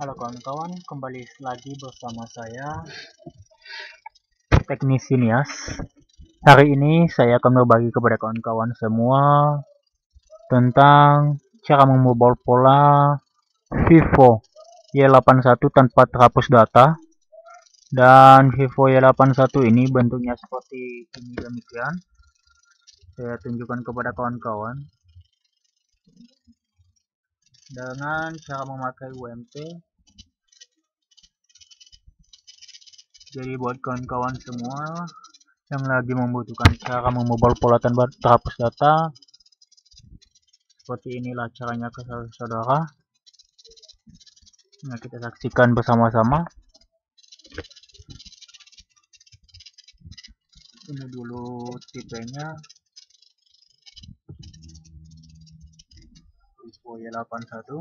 Halo kawan-kawan, kembali lagi bersama saya Teknisi Nias. Hari ini saya akan berbagi kepada kawan-kawan semua tentang cara membobol pola Vivo Y81 tanpa terhapus data. Dan Vivo Y81 ini bentuknya seperti ini, demikian. Saya tunjukkan kepada kawan-kawan dengan cara memakai UMT. Jadi buat kawan-kawan semua yang lagi membutuhkan cara membobol pola tanpa terhapus data, seperti inilah caranya ke saudara. Nah, kita saksikan bersama-sama. Ini dulu tipenya Vivo Y81.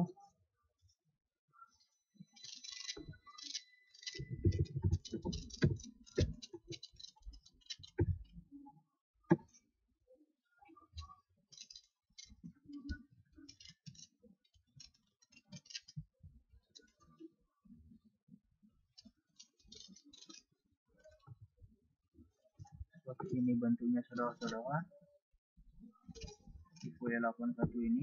Seperti ini bentuknya saudara-saudara, Vivo Y81 ini.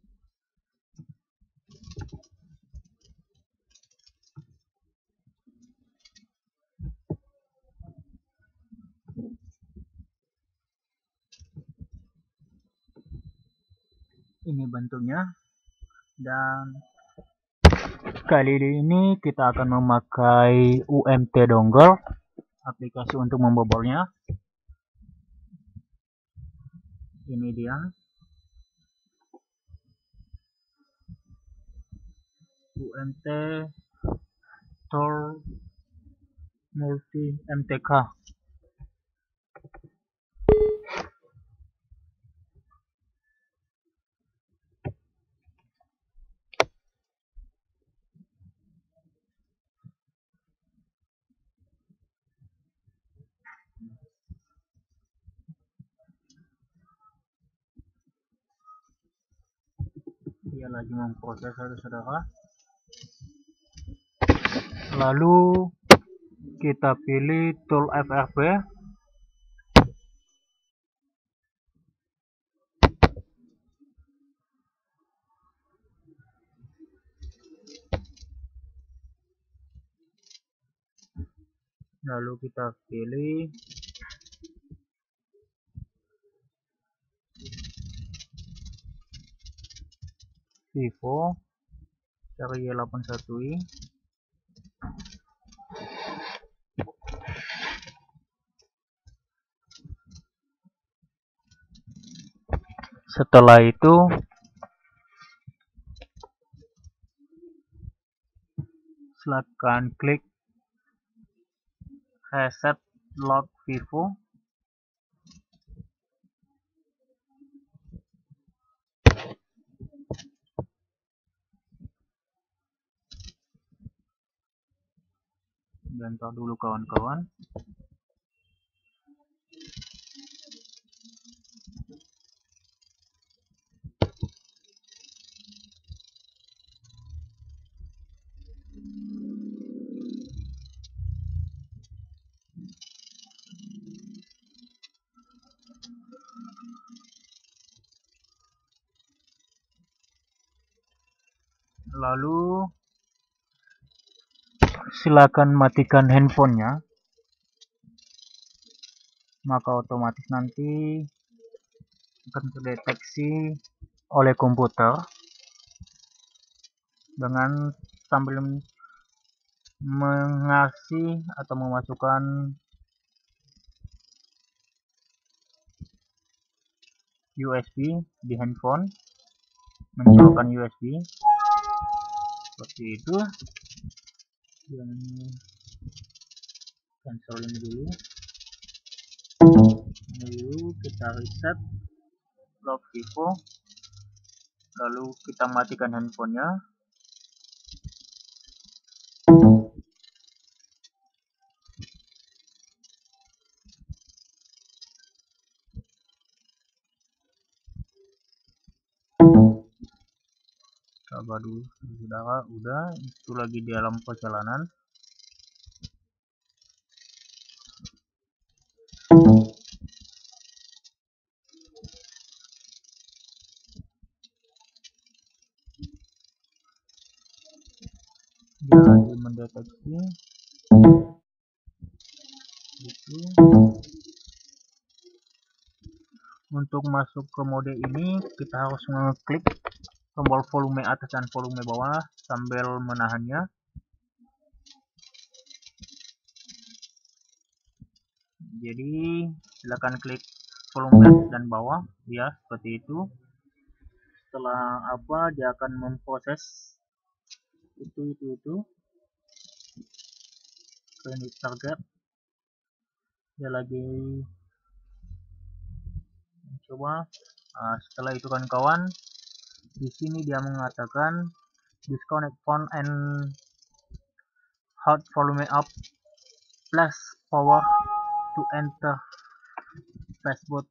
Ini bentuknya, dan kali ini kita akan memakai UMT dongle, aplikasi untuk membobolnya. Ini dia UMT Tor Multi MTK. Dia lagi memproses, saudara. Lalu kita pilih tool FRP. Lalu kita pilih Vivo seri Y81i. Setelah itu silakan klik reset log Vivo. Bentar dulu kawan-kawan. Lalu silakan matikan handphonenya, maka otomatis nanti akan terdeteksi oleh komputer dengan sambil mengasih atau memasukkan USB di handphone, mencolokkan USB seperti itu. Dan cancel ini dulu. Lalu kita reset log Vivo, lalu kita matikan handphonenya. Sabar dulu saudara, udah itu lagi di dalam perjalanan. Dia lagi mendeteksi itu. Untuk masuk ke mode ini kita harus mengeklik tombol volume atas dan volume bawah sambil menahannya. Jadi silakan klik volume atas dan bawah ya, seperti itu. Setelah dia akan memproses itu ini target. Dia lagi coba. Setelah itu kawan-kawan, di sini dia mengatakan disconnect phone and hot volume up plus power to enter fastboot.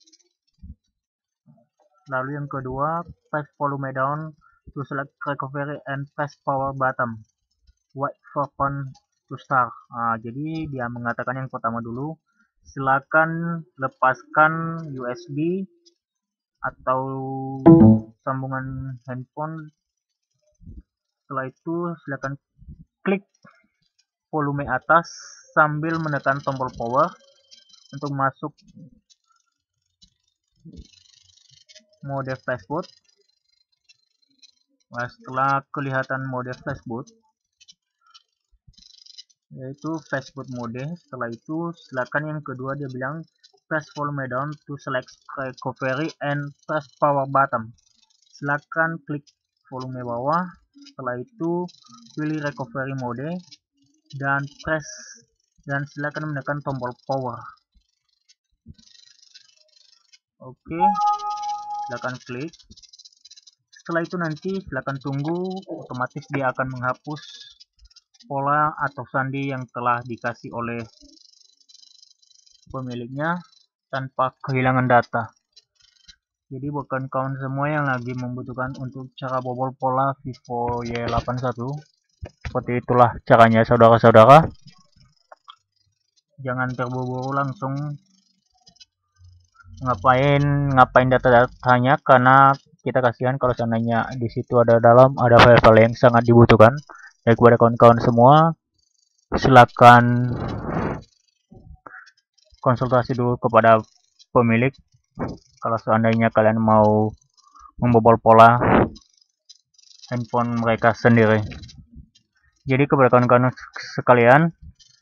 Lalu yang kedua, press volume down to select recovery and press power button. Wait for phone to start. Jadi dia mengatakan yang pertama dulu, silakan lepaskan USB atau sambungan handphone. Setelah itu silakan klik volume atas sambil menekan tombol power untuk masuk mode flashboot. Setelah kelihatan mode flashboot, yaitu flashboot mode, setelah itu silakan yang kedua dia bilang press volume down to select recovery and press power button. Silakan klik volume bawah, setelah itu pilih recovery mode dan silakan menekan tombol power. Oke, silakan klik. Setelah itu nanti silakan tunggu, otomatis dia akan menghapus pola atau sandi yang telah dikasih oleh pemiliknya tanpa kehilangan data. Jadi bukan kawan semua yang lagi membutuhkan untuk cara bobol pola Vivo Y81, seperti itulah caranya saudara-saudara. Jangan terburu-buru langsung ngapain data-datanya, karena kita kasihan kalau seandainya di situ ada file-file yang sangat dibutuhkan. Jadi kepada kawan-kawan semua, silakan konsultasi dulu kepada pemilik kalau seandainya kalian mau membobol pola handphone mereka sendiri. Jadi kepada kawan-kawan sekalian,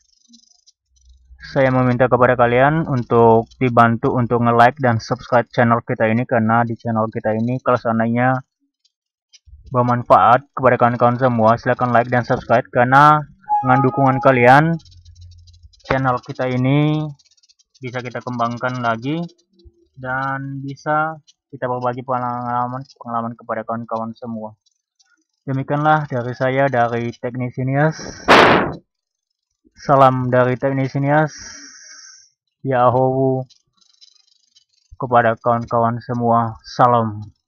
saya meminta kepada kalian untuk dibantu untuk nge-like dan subscribe channel kita ini, karena di channel kita ini kalau seandainya bermanfaat kepada kawan-kawan semua, silahkan like dan subscribe, karena dengan dukungan kalian channel kita ini bisa kita kembangkan lagi dan bisa kita berbagi pengalaman kepada kawan-kawan semua. Demikianlah dari saya, dari Technisinias. Salam dari Technisinias, Yahoo kepada kawan-kawan semua. Salam.